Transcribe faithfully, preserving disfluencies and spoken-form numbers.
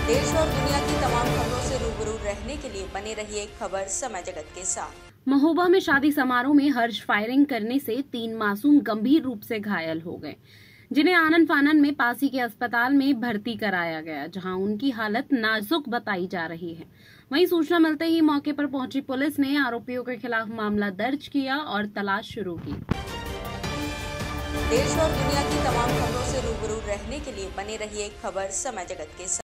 देश और दुनिया की तमाम खबरों से रूबरू रहने के लिए बने रहिए खबर समय जगत के साथ। महोबा में शादी समारोह में हर्ष फायरिंग करने से तीन मासूम गंभीर रूप से घायल हो गए, जिन्हें आनन फानन में पासी के अस्पताल में भर्ती कराया गया, जहां उनकी हालत नाजुक बताई जा रही है। वहीं सूचना मिलते ही मौके पर पहुंची पुलिस ने आरोपियों के खिलाफ मामला दर्ज किया और तलाश शुरू की। देश और दुनिया की तमाम खबरों से रूबरू रहने के लिए बने रहिए खबर समय जगत के साथ।